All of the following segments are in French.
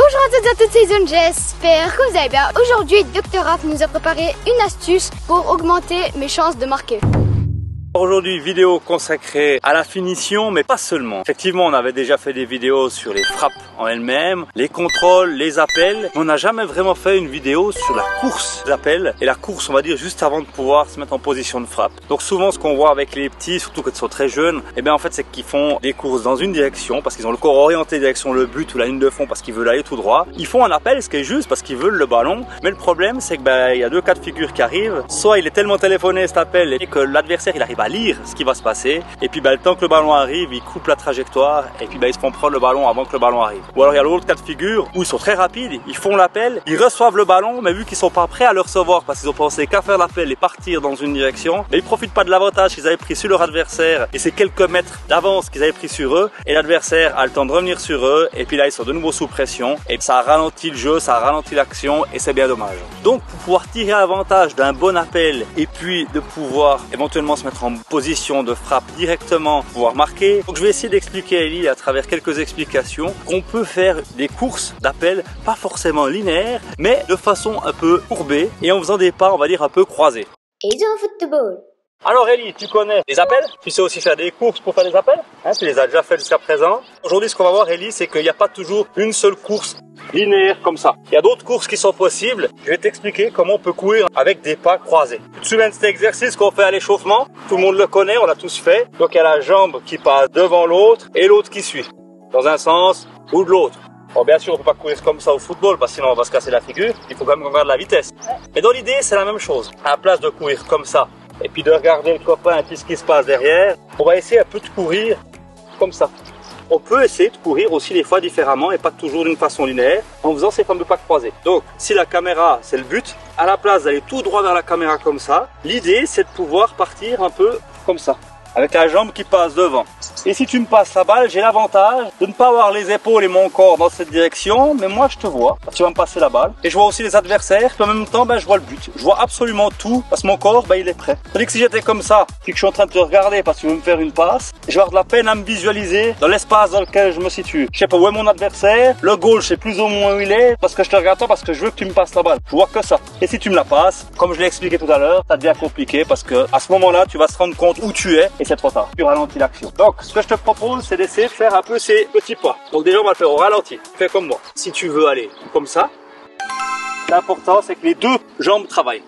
Bonjour à toutes et à toutes, c'est Zone, j'espère que vous allez bien. Aujourd'hui, Dr Raph nous a préparé une astuce pour augmenter mes chances de marquer. Aujourd'hui, vidéo consacrée à la finition, mais pas seulement. Effectivement, on avait déjà fait des vidéos sur les frappes en elles-mêmes, les contrôles, les appels, mais on n'a jamais vraiment fait une vidéo sur la course d'appels et la course, on va dire, juste avant de pouvoir se mettre en position de frappe. Donc souvent, ce qu'on voit avec les petits, surtout quand ils sont très jeunes, eh bien en fait, c'est qu'ils font des courses dans une direction parce qu'ils ont le corps orienté direction le but ou la ligne de fond parce qu'ils veulent aller tout droit. Ils font un appel, ce qui est juste parce qu'ils veulent le ballon, mais le problème, c'est que il y a deux cas de figure qui arrivent. Soit il est tellement téléphoné cet appel et que l'adversaire il arrive à lire ce qui va se passer, et puis le temps que le ballon arrive, il coupe la trajectoire et puis ils se font prendre le ballon avant que le ballon arrive. Ou alors il y a l'autre cas de figure où ils sont très rapides, ils font l'appel, ils reçoivent le ballon, mais vu qu'ils sont pas prêts à le recevoir parce qu'ils ont pensé qu'à faire l'appel et partir dans une direction, mais ils profitent pas de l'avantage qu'ils avaient pris sur leur adversaire et ces quelques mètres d'avance qu'ils avaient pris sur eux, et l'adversaire a le temps de revenir sur eux, et puis là ils sont de nouveau sous pression et ça ralentit le jeu, ça ralentit l'action et c'est bien dommage. Donc pour pouvoir tirer avantage d'un bon appel et puis de pouvoir éventuellement se mettre en position de frappe directement, pouvoir marquer. Donc je vais essayer d'expliquer à Ellie à travers quelques explications qu'on peut faire des courses d'appel pas forcément linéaires, mais de façon un peu courbée et en faisant des pas, on va dire, un peu croisés. Et dans football. Alors Ellie, tu connais les appels? Tu sais aussi faire des courses pour faire des appels? Tu les as déjà fait jusqu'à présent. Aujourd'hui, ce qu'on va voir, Ellie, c'est qu'il n'y a pas toujours une seule course linéaire comme ça. Il y a d'autres courses qui sont possibles. Je vais t'expliquer comment on peut courir avec des pas croisés. Tu te souviens de cet exercice qu'on fait à l'échauffement? Tout le monde le connaît, on l'a tous fait. Donc il y a la jambe qui passe devant l'autre et l'autre qui suit, dans un sens ou de l'autre. Bon, bien sûr, on peut pas courir comme ça au football parce que sinon on va se casser la figure. Il faut quand même qu'on garde la vitesse. Mais dans l'idée, c'est la même chose. À la place de courir comme ça et puis de regarder le copain et puis ce qui se passe derrière, on va essayer un peu de courir comme ça. On peut essayer de courir aussi des fois différemment et pas toujours d'une façon linéaire en faisant ces fameux pas croisés. Donc si la caméra c'est le but, à la place d'aller tout droit vers la caméra comme ça, l'idée c'est de pouvoir partir un peu comme ça, avec la jambe qui passe devant. Et si tu me passes la balle, j'ai l'avantage de ne pas avoir les épaules et mon corps dans cette direction, mais moi je te vois, tu vas me passer la balle. Et je vois aussi les adversaires, puis en même temps je vois le but. Je vois absolument tout, parce que mon corps il est prêt. Tandis que si j'étais comme ça, puis que je suis en train de te regarder parce que tu veux me faire une passe, je vais avoir de la peine à me visualiser dans l'espace dans lequel je me situe. Je sais pas où est mon adversaire, le goal je sais plus ou moins où il est, parce que je te regarde toi, parce que je veux que tu me passes la balle. Je vois que ça. Et si tu me la passes, comme je l'ai expliqué tout à l'heure, ça devient compliqué parce que à ce moment-là, tu vas se rendre compte où tu es et c'est trop tard. Tu ralentis l'action. Donc ce que je te propose, c'est d'essayer de faire un peu ces petits pas. Donc déjà on va le faire au ralenti. Fais comme moi. Si tu veux aller comme ça, l'important c'est que les deux jambes travaillent.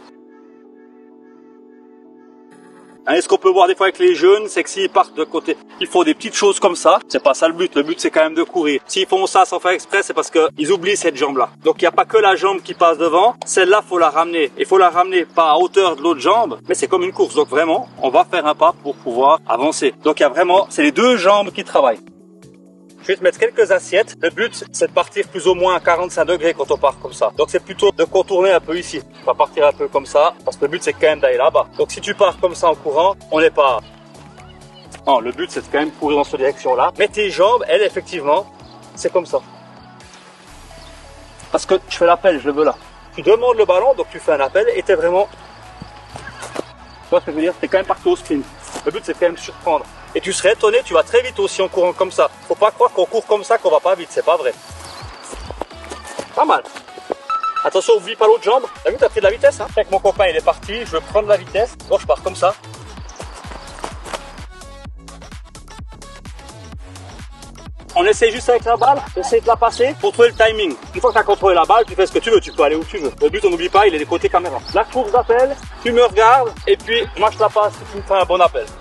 Et ce qu'on peut voir des fois avec les jeunes, c'est que s'ils partent de côté, ils font des petites choses comme ça. C'est pas ça le but. Le but c'est quand même de courir. S'ils font ça sans faire exprès, c'est parce qu'ils oublient cette jambe-là. Donc il n'y a pas que la jambe qui passe devant. Celle-là, faut la ramener. Il faut la ramener pas à hauteur de l'autre jambe, mais c'est comme une course. Donc vraiment, on va faire un pas pour pouvoir avancer. Donc il y a vraiment, c'est les deux jambes qui travaillent. Je vais te mettre quelques assiettes. Le but, c'est de partir plus ou moins à 45 degrés quand on part comme ça. Donc c'est plutôt de contourner un peu ici. On va partir un peu comme ça, parce que le but, c'est quand même d'aller là-bas. Donc si tu pars comme ça en courant, on n'est pas... Non, le but, c'est de quand même courir dans cette direction-là. Mais tes jambes, elles, effectivement, c'est comme ça. Parce que je fais l'appel, je le veux là. Tu demandes le ballon, donc tu fais un appel et t'es vraiment... Tu vois ce que je veux dire? T'es quand même parti au sprint. Le but, c'est quand même de surprendre. Et tu serais étonné, tu vas très vite aussi en courant comme ça. Faut pas croire qu'on court comme ça qu'on va pas vite, c'est pas vrai. Pas mal. Attention, oublie pas l'autre jambe. T'as vu, t'as pris de la vitesse, hein? Avec mon copain, il est parti, je veux prendre la vitesse. Donc je pars comme ça. On essaie juste avec la balle, essaie de la passer pour trouver le timing. Une fois que tu as contrôlé la balle, tu fais ce que tu veux, tu peux aller où tu veux. Le but, on n'oublie pas, il est des côtés caméra. La course d'appel, tu me regardes et puis moi je te la passe si tu me fais un bon appel.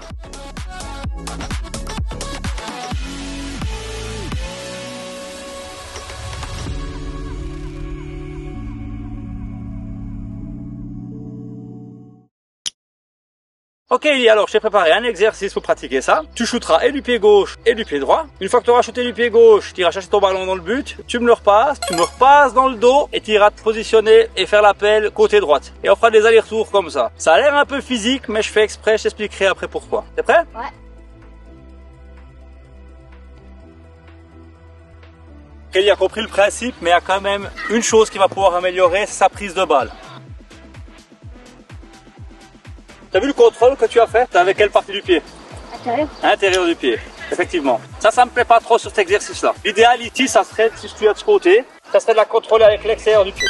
Ok, alors je t'ai préparé un exercice pour pratiquer ça. Tu shooteras et du pied gauche et du pied droit. Une fois que tu auras shooté du pied gauche, tu iras chercher ton ballon dans le but, tu me le repasses dans le dos et tu iras te positionner et faire l'appel côté droite. Et on fera des allers-retours comme ça. Ça a l'air un peu physique, mais je fais exprès, je t'expliquerai après pourquoi. T'es prêt? Ouais. Kelly a compris le principe, mais il y a quand même une chose qui va pouvoir améliorer, c'est sa prise de balle. T'as vu le contrôle que tu as fait? T'as avec quelle partie du pied? Intérieur. Intérieur du pied, effectivement. Ça me plaît pas trop sur cet exercice-là. L'idéal ici, ça serait, si tu es de ce côté, Ça serait de la contrôler avec l'extérieur du pied.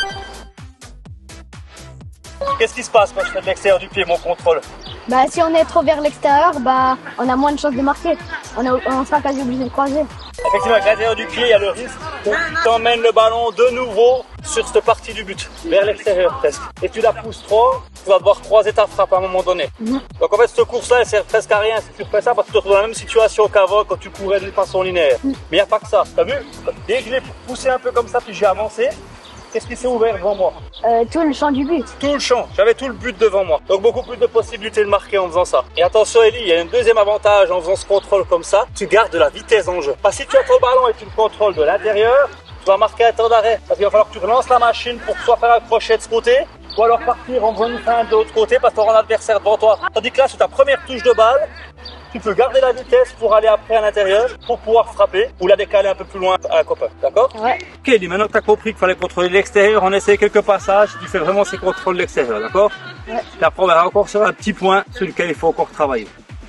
Qu'est-ce qui se passe quand je fais de l'extérieur du pied mon contrôle? Bah, si on est trop vers l'extérieur, bah, on a moins de chances de marquer. On sera quasi obligé de croiser. Effectivement, avec l'intérieur du pied, il y a le risque que tu emmènes le ballon de nouveau sur cette partie du but, vers l'extérieur presque. Et tu la pousses trop, tu vas devoir croiser ta frappe à un moment donné. Donc en fait, cette course-là, elle sert presque à rien si tu fais ça parce que tu te retrouves dans la même situation qu'avant quand tu courais d'une façon linéaire. Mais il n'y a pas que ça. T'as vu? Dès que je l'ai poussé un peu comme ça, puis j'ai avancé, qu'est-ce qui s'est ouvert devant moi? Tout le champ du but. Tout le champ, j'avais tout le but devant moi. Donc beaucoup plus de possibilités de marquer en faisant ça. Et attention Ellie, il y a un deuxième avantage en faisant ce contrôle comme ça, tu gardes de la vitesse en jeu. Parce que si tu as ton ballon et tu le contrôles de l'intérieur, tu vas marquer un temps d'arrêt. Parce qu'il va falloir que tu relances la machine pour soit faire un crochet de ce côté, ou alors partir en faisant une feinte de l'autre côté parce que tu auras un adversaire devant toi. Tandis que là, sur ta première touche de balle, tu peux garder la vitesse pour aller après à l'intérieur, pour pouvoir frapper ou la décaler un peu plus loin à un copain. D'accord? Ouais. Ok, maintenant que tu as compris qu'il fallait contrôler l'extérieur, on essaie quelques passages, tu fais vraiment ces contrôles de l'extérieur, d'accord? Ouais. Et après, on verra encore sur un petit point sur lequel il faut encore travailler.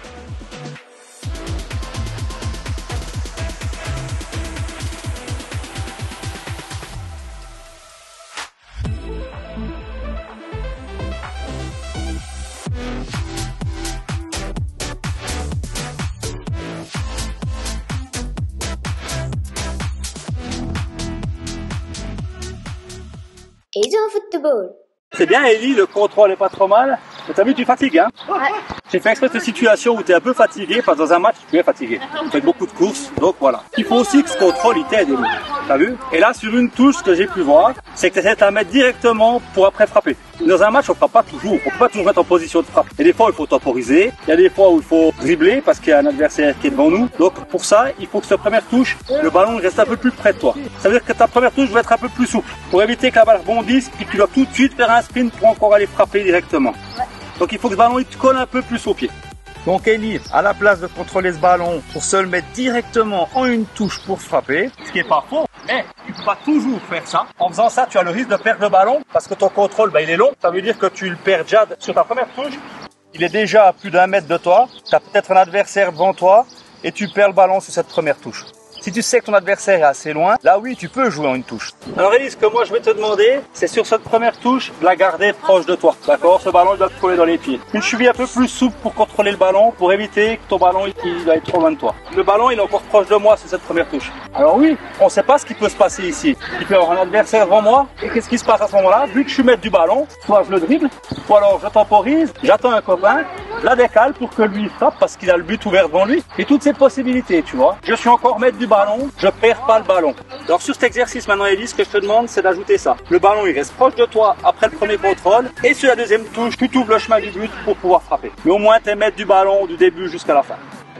Et ils ont football. C'est bien Ellie, le contrôle est pas trop mal. Mais t'as vu, tu fatigues, hein? Ouais. J'ai fait exprès cette situation où tu es un peu fatigué, parce que dans un match, tu es fatigué. Tu fais beaucoup de courses, donc voilà. Il faut aussi que ce contrôle, il t'aide, Ellie. T'as vu? Et là, sur une touche, ce que j'ai pu voir, c'est que tu essaies de la mettre directement pour après frapper. Dans un match, on ne frappe pas toujours. On peut pas toujours mettre en position de frappe. Et des fois, il faut temporiser. Il y a des fois où il faut dribbler parce qu'il y a un adversaire qui est devant nous. Donc, pour ça, il faut que cette première touche, le ballon reste un peu plus près de toi. Ça veut dire que ta première touche doit être un peu plus souple pour éviter que la balle rebondisse et que tu dois tout de suite faire un sprint pour encore aller frapper directement. Donc, il faut que ce ballon, il te colle un peu plus au pied. Donc Ellie, à la place de contrôler ce ballon pour se le mettre directement en une touche pour frapper, ce qui n'est pas faux, mais tu ne peux pas toujours faire ça. En faisant ça, tu as le risque de perdre le ballon parce que ton contrôle, il est long. Ça veut dire que tu le perds déjà sur ta première touche. Il est déjà à plus d'1 mètre de toi. Tu as peut-être un adversaire devant toi et tu perds le ballon sur cette première touche. Si tu sais que ton adversaire est assez loin, là oui, tu peux jouer en une touche. Alors Ellie, ce que moi je vais te demander, c'est sur cette première touche, de la garder proche de toi. D'accord? Ce ballon, il doit te coller dans les pieds. Une cheville un peu plus souple pour contrôler le ballon, pour éviter que ton ballon il va être trop loin de toi. Le ballon, il est encore proche de moi sur cette première touche. Alors oui, on ne sait pas ce qui peut se passer ici. Il peut y avoir un adversaire devant moi, et qu'est-ce qui se passe à ce moment-là? Vu que je suis maître du ballon, soit je le dribble, ou alors je temporise, j'attends un copain, je la décale pour que lui frappe parce qu'il a le but ouvert devant lui. Et toutes ces possibilités, tu vois. Je suis encore maître du ballon, je perds pas le ballon. Alors sur cet exercice maintenant Ellie, ce que je te demande c'est d'ajouter ça. Le ballon il reste proche de toi après le premier contrôle et sur la deuxième touche, tu t'ouvres le chemin du but pour pouvoir frapper. Mais au moins tu es maître du ballon du début jusqu'à la fin.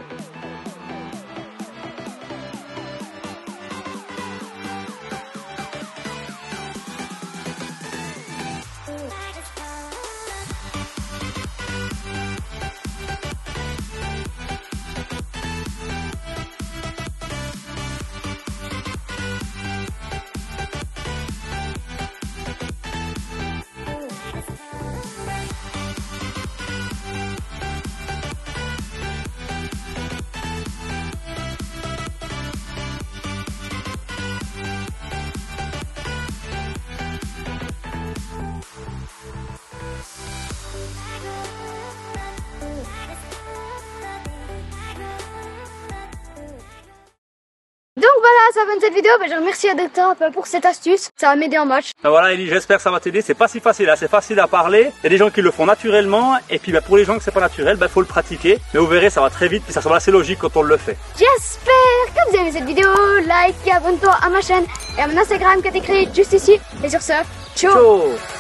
Donc voilà, ça va de cette vidéo. Je remercie Adrien pour cette astuce. Ça va m'aider en match. Ben voilà Ellie, j'espère que ça va t'aider. C'est pas si facile, hein. C'est facile à parler. Il y a des gens qui le font naturellement. Et puis pour les gens que c'est pas naturel, faut le pratiquer. Mais vous verrez, ça va très vite. Puis ça semble assez logique quand on le fait. J'espère que vous avez aimé cette vidéo. Like et abonne-toi à ma chaîne et à mon Instagram qui est écrit juste ici. Et sur ce, ciao. Ciao.